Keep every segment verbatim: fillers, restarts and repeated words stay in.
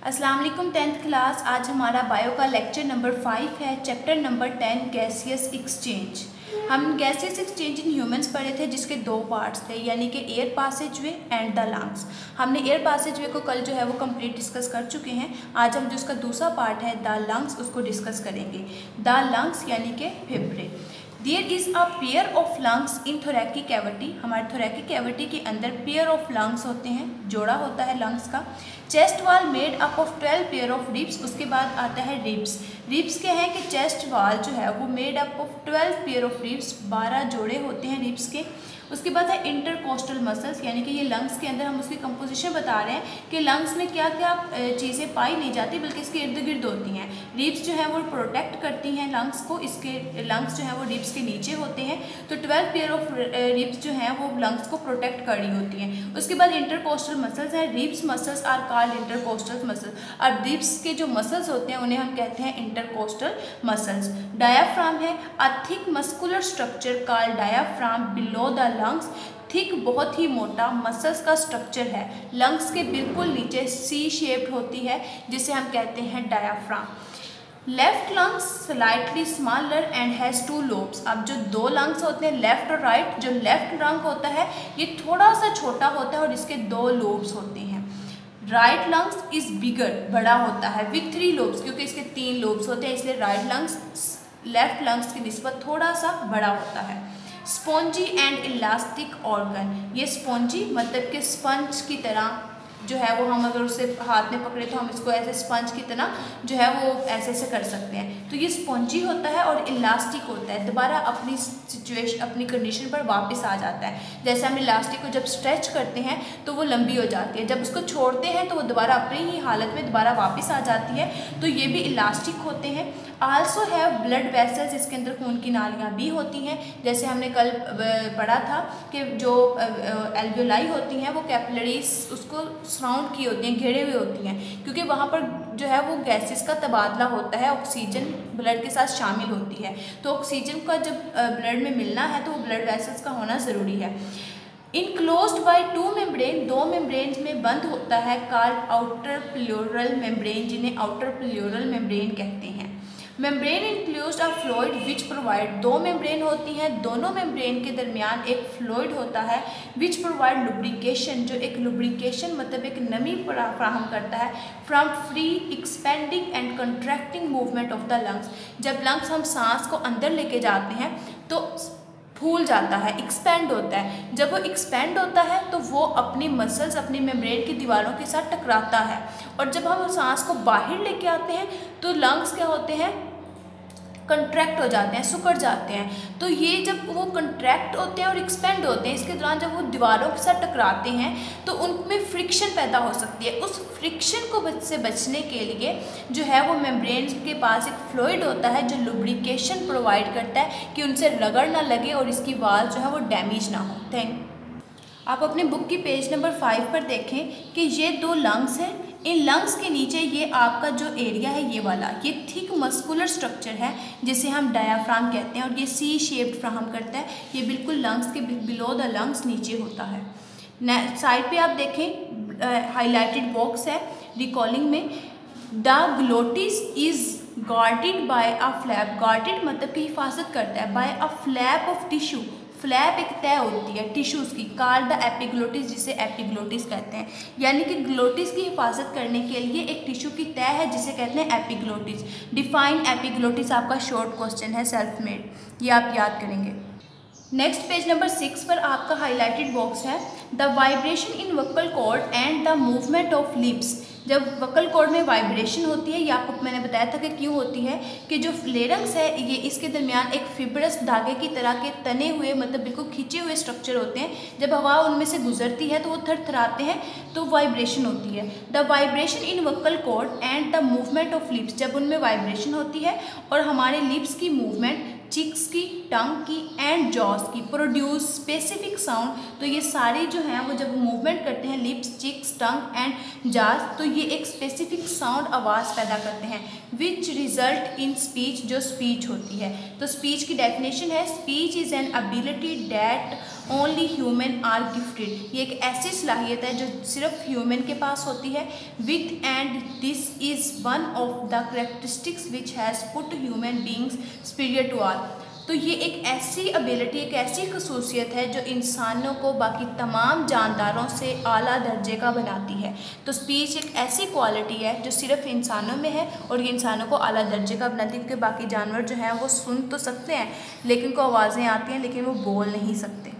अस्सलाम वालेकुम tenth class. आज हमारा बायो का लेक्चर नंबर फाइव है, chapter number ten gaseous exchange. हम गैसियस एक्सचेंज इन ह्यूमंस पढ़े थे जिसके दो पार्ट्स थे, यानी कि air passageway and the lungs. हमने एयर पासेज वे को कल जो है वो कंप्लीट डिस्कस कर चुके हैं। आज हम जो उसका दूसरा पार्ट है द लंग्स उसको डिस्कस करेंगे। द लंग्स यानी कि फेफड़े। There is a pair of lungs in thoracic cavity. हमारे थोरैकिक कैविटी के अंदर पेयर ऑफ लंग्स होते हैं, जोड़ा होता है लंग्स का। Chest wall made up of twelve pair of ribs. उसके बाद आता है रिब्स। रिब्स क्या है कि चेस्ट वाल जो है वो made up of twelve pair of ribs, बारह जोड़े होते हैं रिब्स के। उसके बाद है इंटरकोस्टल मसल्स, यानी कि ये लंग्स के अंदर हम उसकी कंपोजिशन बता रहे हैं कि लंग्स में क्या क्या चीज़ें पाई नहीं जाती बल्कि इसके इर्द गिर्द होती हैं। रिब्स जो है वो प्रोटेक्ट करती हैं लंग्स को, इसके लंग्स जो है वो रिब्स के नीचे होते हैं, तो ट्वेल्व पेयर ऑफ रिब्स जो हैं वो लंग्स को प्रोटेक्ट कर रही होती हैं। उसके बाद इंटरकोस्टल मसल्स हैं। Ribs muscles are called intercostal muscles. और रिब्स के जो मसल्स होते हैं उन्हें हम कहते हैं इंटरकोस्टल मसल्स। डायाफ्राम है a thick muscular structure called diaphragm below the lungs. Thick बहुत ही मोटा मसल्स का स्ट्रक्चर है, लंग्स के बिल्कुल नीचे सी शेप्ड होती है जिसे हम कहते हैं diaphragm. Left lungs slightly smaller and has two lobes. अब जो दो लंग्स होते हैं लेफ्ट और राइट, जो लेफ्ट लंग होता है ये थोड़ा सा छोटा होता है और इसके दो लोब्स होते हैं। राइट लंग्स इज बिगर, बड़ा होता है, विथ थ्री लोब्स, क्योंकि इसके तीन लोब्स होते हैं इसलिए राइट लंग्स लेफ्ट लंग्स की निस्बत थोड़ा सा बड़ा होता है। Spongy and elastic organ. ये स्पॉन्जी मतलब कि स्पंज की तरह जो है वो, हम अगर उसे हाथ में पकड़े तो हम इसको ऐसे स्पंज की तरह जो है वो ऐसे ऐसे कर सकते हैं। तो ये स्पॉन्जी होता है और इलास्टिक होता है, दोबारा अपनी सिचुएशन अपनी कंडीशन पर वापस आ जाता है। जैसे हम इलास्टिक को जब स्ट्रेच करते हैं तो वो लंबी हो जाती है, जब उसको छोड़ते हैं तो वो दोबारा अपनी ही हालत में दोबारा वापस आ जाती है, तो ये भी इलास्टिक होते हैं। आल्सो हैव ब्लड वेसल्स, इसके अंदर खून की नालियाँ भी होती हैं। जैसे हमने कल पढ़ा था कि जो एल्वियोलाई होती हैं वो कैपिलरीज उसको सराउंड की होती हैं, घेरे हुए होती हैं, क्योंकि वहाँ पर जो है वो गैसेस का तबादला होता है, ऑक्सीजन ब्लड के साथ शामिल होती है। तो ऑक्सीजन का जब ब्लड में मिलना है तो वो ब्लड वेसल्स का होना ज़रूरी है। इनक्लोज्ड बाय टू मेम्ब्रेन, दो मेम्ब्रेन में बंद होता है, कॉल्ड आउटर प्लेउरल मेम्ब्रेन, जिन्हें आउटर प्लेउरल मेम्ब्रेन कहते हैं। Membrane includes a fluid which provide, दो मेम्ब्रेन होती हैं, दोनों मेम्ब्रेन के दरमियान एक फ्लूइड होता है विच प्रोवाइड लुब्रिकेशन, जो एक लुब्रिकेशन मतलब एक नमी फराहम करता है, from free expanding and contracting movement of the lungs. जब लंग्स हम सांस को अंदर लेके जाते हैं तो फूल जाता है, एक्सपेंड होता है। जब वो एक्सपेंड होता है तो वो अपनी मसल्स अपनी मेम्ब्रेन की दीवारों के साथ टकराता है, और जब हम सांस को बाहर लेके आते हैं तो लंग्स क्या होते हैं, कंट्रैक्ट हो जाते हैं, सुकड़ जाते हैं। तो ये जब वो कंट्रैक्ट होते हैं और एक्सपेंड होते हैं, इसके दौरान जब वो दीवारों के साथ टकराते हैं तो उनमें फ्रिक्शन पैदा हो सकती है। उस फ्रिक्शन को बच से बचने के लिए जो है वो मेम्ब्रेन के पास एक फ्लूइड होता है जो लुब्रिकेशन प्रोवाइड करता है कि उनसे रगड़ ना लगे और इसकी वाल जो है वो डैमेज ना हो। थैंक आप अपने बुक की पेज नंबर फाइव पर देखें कि ये दो लंग्स हैं, इन लंग्स के नीचे ये आपका जो एरिया है ये वाला, ये थिक मस्कुलर स्ट्रक्चर है जिसे हम डायाफ्राम कहते हैं, और ये सी शेप्ड फ्राहम करता है। ये बिल्कुल लंग्स के बिलो द लंग्स नीचे होता है। साइड पे आप देखें हाईलाइटेड बॉक्स है रिकॉलिंग में, the glottis is guarded by a flap. Guarded मतलब कि हिफाजत करता है, by a flap of tissue, flap एक तय होती है टिश्यूज़ की, कॉल्ड द एपिग्लोटिस, जिसे एपिग्लोटिस कहते हैं। यानी कि ग्लोटिस की हिफाजत करने के लिए एक टिश्यू की तय है जिसे कहते हैं एपिग्लोटिस। डिफाइन एपिग्लोटिस आपका शॉर्ट क्वेश्चन है, सेल्फ मेड, ये आप याद करेंगे। नेक्स्ट पेज नंबर सिक्स पर आपका हाईलाइटेड बॉक्स है, the vibration in vocal cord and the movement of lips. जब वोकल कॉर्ड में वाइब्रेशन होती है, ये आपको मैंने बताया था कि क्यों होती है, कि जो फ्लेरंग्स है ये इसके दरमियान एक फिब्रस धागे की तरह के तने हुए मतलब बिल्कुल खींचे हुए स्ट्रक्चर होते हैं। जब हवा उनमें से गुजरती है तो वो थरथराते हैं, तो वाइब्रेशन होती है। The vibration in vocal cord and the movement of lips, जब उनमें वाइब्रेशन होती है और हमारे लिप्स की मूवमेंट, चिक्स की, टंग की एंड जॉस की, प्रोड्यूस स्पेसिफिक साउंड। तो ये सारे जो हैं वो जब मूवमेंट करते हैं lips, cheeks, tongue and jaws, तो ये एक स्पेसिफिक साउंड आवाज़ पैदा करते हैं, विच रिजल्ट इन स्पीच, जो स्पीच होती है। तो स्पीच की डेफिनेशन है, speech is an ability that only human are gifted. ये एक ऐसी सलाहियत है जो सिर्फ ह्यूमन के पास होती है। With and this is one of the characteristics which has put human beings superior to all. तो ये एक ऐसी एबिलिटी, एक ऐसी खसूसियत है जो इंसानों को बाकी तमाम जानदारों से आला दर्जे का बनाती है। तो स्पीच एक ऐसी क्वालिटी है जो सिर्फ इंसानों में है और ये इंसानों को आला दर्जे का बनाती है, क्योंकि बाकी जानवर जो हैं वो सुन तो सकते हैं लेकिन उनको आवाज़ें आती हैं लेकिन वो बोल नहीं सकते।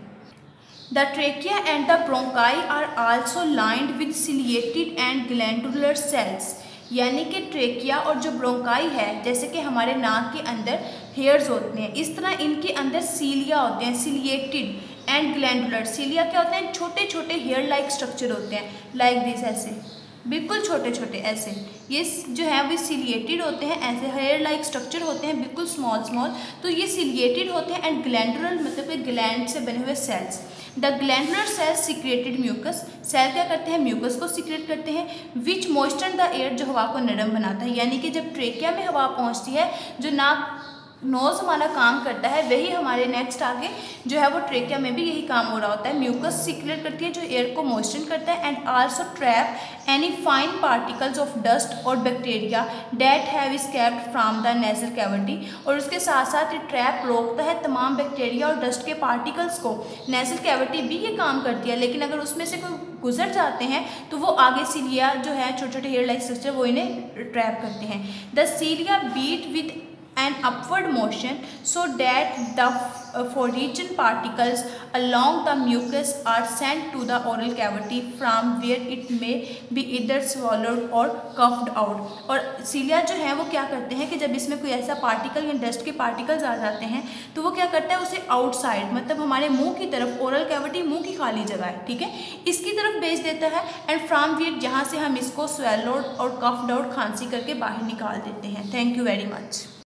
The trachea and the bronchi are also lined with ciliated and glandular cells. यानी कि ट्रेकिया और जो ब्रोंकाई है, जैसे कि हमारे नाक के अंदर हेयर्स होते हैं, इस तरह इनके अंदर सीलिया होते हैं, सिलिएटेड एंड ग्लैंडुलर। सीलिया क्या होते हैं? छोटे छोटे हेयर लाइक स्ट्रक्चर होते हैं, लाइक दिस, ऐसे बिल्कुल छोटे छोटे ऐसे। ये जो है वो सिलिएटेड होते हैं, ऐसे हेयर लाइक स्ट्रक्चर होते हैं, बिल्कुल स्मॉल स्मॉल। तो ये सिलिएटेड होते हैं एंड ग्लैंडुलर मतलब कि ग्लैंड से बने हुए cells. The glandular cells secreted mucus. Cell क्या करते हैं? म्यूकस को सीक्रेट करते हैं। विच मॉइस्चर द एयर, जो हवा को नरम बनाता है। यानी कि जब ट्रेकिया में हवा पहुंचती है, जो नाक नोज हमारा काम करता है, वही हमारे नेक्स्ट आगे जो है वो ट्रेकिया में भी यही काम हो रहा होता है। म्यूकस सीक्रेट करती है जो एयर को मॉइस्चर करता है and also trap any fine particles of dust और bacteria that have escaped from the nasal cavity. और उसके साथ साथ ये ट्रैप रोकता है तमाम बैक्टीरिया और डस्ट के पार्टिकल्स को। नेजल कैविटी भी ये काम करती है, लेकिन अगर उसमें से कोई गुजर जाते हैं तो वो आगे सीलिया जो है छोटे छोटे हेयर लाइक स्ट्रक्चर वो इन्हें ट्रैप करते हैं। The cilia beat with an upward motion so that the foreign particles along the mucus are sent to the oral cavity from where it may be either swallowed or coughed out। और सीलिया जो है वो क्या करते हैं कि जब इसमें कोई ऐसा पार्टिकल या डस्ट के पार्टिकल्स आ जाते हैं तो वो क्या करता है उसे आउटसाइड, मतलब हमारे मुंह की तरफ, ओरल कैविटी मुंह की खाली जगह है, ठीक है, इसकी तरफ भेज देता है एंड फ्रॉम वेयर जहाँ से हम इसको स्वेलोड और कफ्ड आउट खांसी करके बाहर निकाल देते हैं। Thank you very much.